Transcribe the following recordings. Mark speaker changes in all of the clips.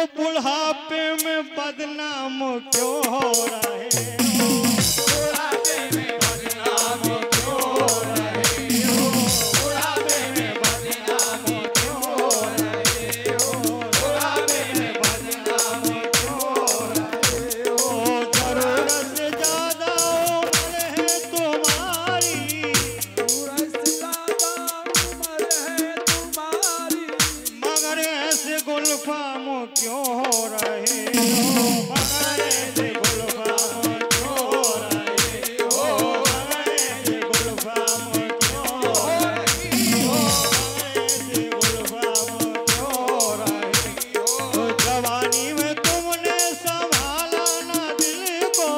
Speaker 1: तो बुढ़ापे में बदनाम क्यों हो रहे हो? बुढ़ापे में बदनाम क्यों हो रहे हो? बुढ़ापे में बदनाम क्यों हो रहे हो? बुढ़ापे में बदनाम क्यों हो रहे हो? जरूरत से ज्यादा उम्र है तुम्हारी,
Speaker 2: जरूरत से ज्यादा उम्र है तुम्हारी,
Speaker 1: मगर ऐसे गुलफाम क्यों हो रहे हो? मगर ऐसे गुलफाम क्यों हो रहे हो? मगर ऐसे गुलफाम क्यों हो रहे हो? मगर ऐसे गुलफाम क्यों हो रहे हो? जवानी में तुमने संभाला ना दिल को,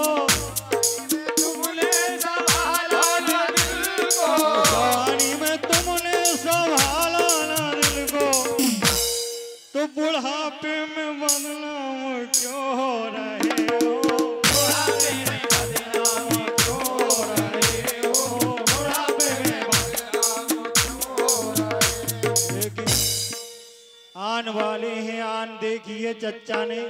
Speaker 2: तुमने संभाला ना दिल को,
Speaker 1: जवानी में तुमने संभाला ना दिल को, तो बुढ़ापे में बदनाम क्यों हो रहे हो? बुढ़ापे में बदनाम क्यों हो रहे हो? बुढ़ापे में बदनाम क्यों हो रहे हो? लेकिन आन वाले हैं आन देखिए चच्चा ने,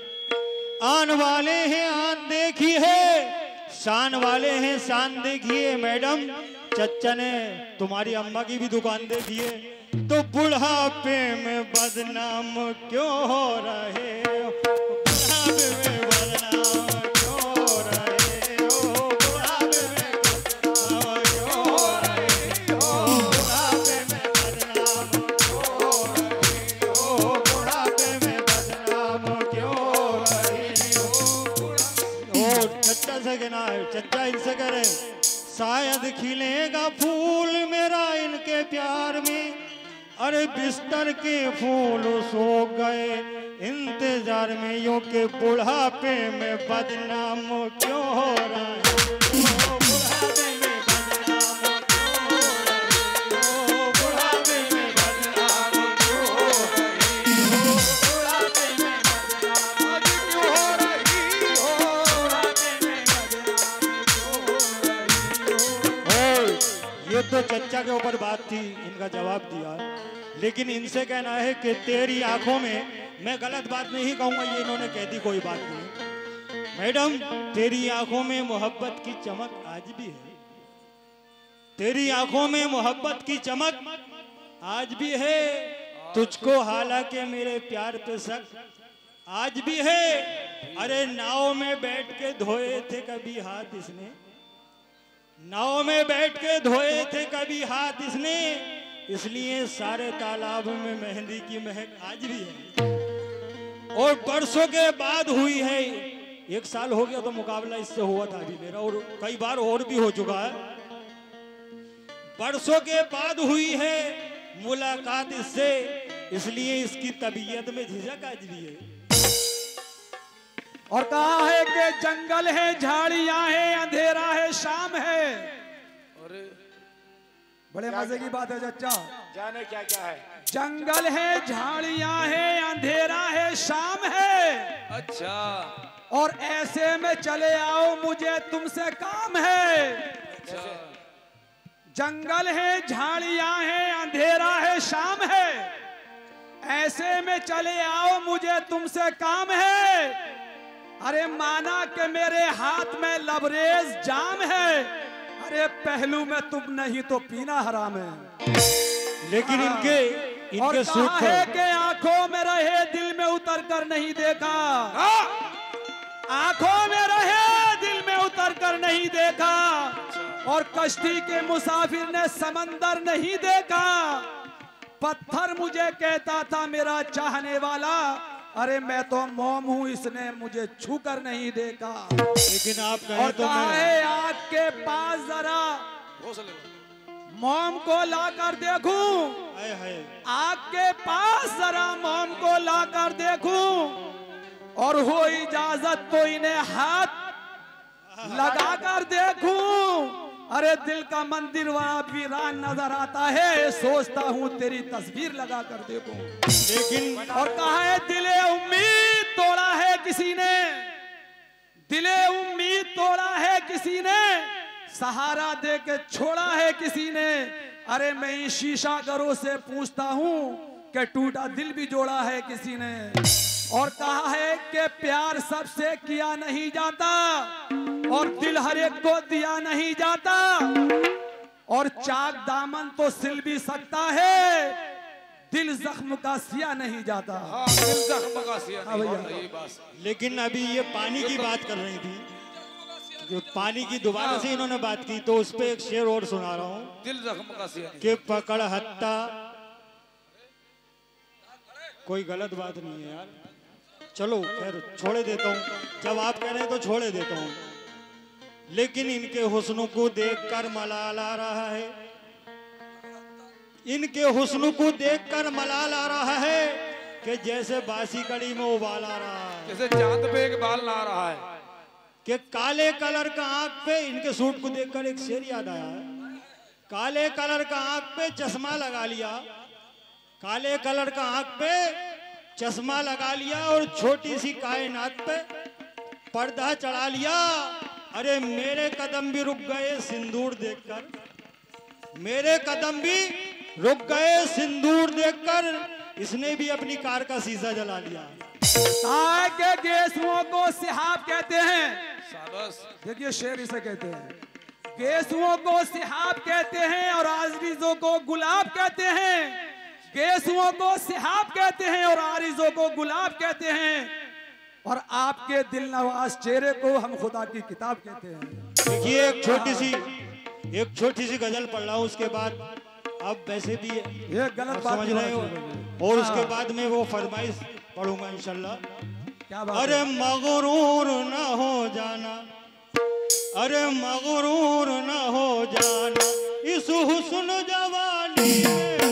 Speaker 1: आन वाले हैं आन देखिए, शान वाले हैं शान देखिए मैडम, चच्चा ने तुम्हारी अम्मा की भी दुकान देखिए, तो बुढ़ापे में बदनाम क्यों हो रहे हो? बुढ़ापे में बदनाम क्यों हो रहे हो? बुढ़ापे में बदनाम क्यों हो रहे हो? बुढ़ापे में बदनाम क्यों हो रहे हो? बुढ़ापे में बदनाम क्यों हो रहे हो? और चच्चा से कहना है, चच्चा इनसे करे, शायद खिलेगा फूल मेरा इनके प्यार में, अरे बिस्तर के फूल सूख गए इंतजार में, यूं के बुढ़ापे में बदनाम क्यों हो रहा है? बुढ़ापे में बदनाम क्यों हो रहे हो? बुढ़ापे में बदनाम क्यों हो रहे हो? बुढ़ापे में बदनाम क्यों हो रही हो? बुढ़ापे में बदनाम क्यों हो रही हो? ये तो चच्चा के ऊपर बात थी, इनका जवाब दिया, लेकिन इनसे कहना है कि तेरी आंखों में, मैं गलत बात नहीं कहूंगा, ये इन्होंने कह दी, कोई बात नहीं मैडम, तेरी आंखों में मोहब्बत की चमक आज भी है, तेरी आंखों में मोहब्बत की चमक आज भी है, तुझको हालांकि मेरे प्यार पे शक आज भी है। अरे नाव में बैठ के धोए थे कभी हाथ इसने, नाव में बैठ के धोए थे कभी हाथ इसने, इसलिए सारे तालाब में मेहंदी की महक आज भी है। और बरसों के बाद हुई है, 1 साल हो गया तो मुकाबला इससे हुआ था अभी मेरा, और कई बार और भी हो चुका है, बरसों के बाद हुई है मुलाकात इससे, इसलिए इसकी तबीयत में झिझक आज भी है।
Speaker 2: और कहा है कि जंगल है झाड़ियां है अंधेरा है शाम है।
Speaker 3: अरे
Speaker 2: बड़े मजे की बात है चच्चा,
Speaker 3: जाने क्या क्या है।
Speaker 2: जंगल है झाड़ियां है अंधेरा है शाम है,
Speaker 3: अच्छा
Speaker 2: और ऐसे में चले आओ मुझे तुमसे काम है।
Speaker 3: अच्छा
Speaker 2: जंगल है झाड़ियां है अंधेरा है शाम है, ऐसे में चले आओ मुझे तुमसे काम है। अरे माना कि मेरे हाथ में लबरेज जाम है, अरे पहलू में तुम नहीं तो पीना हराम है।
Speaker 1: लेकिन इनके
Speaker 2: और
Speaker 1: सूख
Speaker 2: कहा है कि आंखों में रहे दिल में उतर कर नहीं देखा, आंखों में रहे दिल में उतर कर नहीं देखा, और कश्ती के मुसाफिर ने समंदर नहीं देखा। पत्थर मुझे कहता था मेरा चाहने वाला, अरे मैं तो मोम हूँ इसने मुझे छू कर नहीं देखा।
Speaker 1: लेकिन आप कहें
Speaker 2: और
Speaker 1: तो
Speaker 2: कहा
Speaker 1: मैं
Speaker 2: है आग के पास जरा मोम को लाकर देखूं,
Speaker 1: हाय हाय
Speaker 2: आग के पास जरा मोम को लाकर देखूं, और हो इजाजत तो इन्हें हाथ लगाकर देखूं। अरे दिल का मंदिर वहां वीरान नजर आता है, सोचता हूं तेरी तस्वीर लगा कर देखूं।
Speaker 1: लेकिन
Speaker 2: और कहा है दिले उम्मीद तोड़ा है किसी ने, दिले उम्मीद तोड़ा है किसी ने, सहारा दे के छोड़ा है किसी ने। अरे मैं इन शीशा घरों से पूछता हूं कि टूटा दिल भी जोड़ा है किसी ने। और कहा है कि प्यार सबसे किया नहीं जाता और दिल हर एक को दिया नहीं जाता और चाक दामन तो सिल भी सकता है, दिल जख्म का सिया नहीं जाता।
Speaker 3: हाँ, दिल जख्म का सिया
Speaker 2: हाँ
Speaker 3: नहीं
Speaker 2: भैया।
Speaker 3: जाता, यही बात।
Speaker 1: लेकिन अभी ये पानी की बात कर रही थी, जो पानी की दोबारा से इन्होंने बात की, तो उस पे एक शेर और सुना रहा हूँ
Speaker 3: दिल जख्म का सिया नहीं
Speaker 1: कि पकड़ हत्ता। कोई गलत बात नहीं है यार, चलो खैर छोड़े देता हूँ, जब आप कह रहे हैं तो छोड़े देता हूँ। लेकिन इनके हुस्न को देखकर मलाल आ रहा है, इनके हुस्न को देखकर मलाल आ रहा है कि जैसे बासी कड़ी में उबाल आ रहा है,
Speaker 3: जैसे चांद पे एक बाल ला रहा है।
Speaker 1: कि काले कलर का आंख पे, इनके सूट को देखकर एक शेर याद आया है, काले कलर का आंख पे चश्मा लगा लिया, काले कलर का आंख पे चश्मा लगा लिया और छोटी सी कायनात पे पर्दा चढ़ा लिया। अरे मेरे कदम भी रुक गए सिंदूर देखकर, मेरे कदम भी रुक गए सिंदूर देखकर, इसने भी अपनी कार का शीशा जला लिया।
Speaker 2: के गेसुओं को सिहाब कहते हैं।
Speaker 3: शाबाश।
Speaker 2: देखिए शेर इसे कहते हैं, गेसुओं को सिहाब कहते हैं और आरिज़ों को गुलाब कहते हैं। गेसुओं को सिहाब कहते हैं और आरिज़ों को गुलाब कहते हैं और आपके दिल नवाज चेहरे को हम खुदा की किताब कहते हैं।
Speaker 1: देखिए एक छोटी सी गजल पढ़ रहा हूँ, उसके बाद अब वैसे भी
Speaker 2: ये गलत बात
Speaker 1: समझ रहे हो, और उसके बाद में वो फरमाइश पढ़ूंगा इंशाल्लाह।
Speaker 2: क्या बात
Speaker 1: अरे मगरूर न हो जाना, अरे मगरूर न हो जाना इस हुस्न जवानी में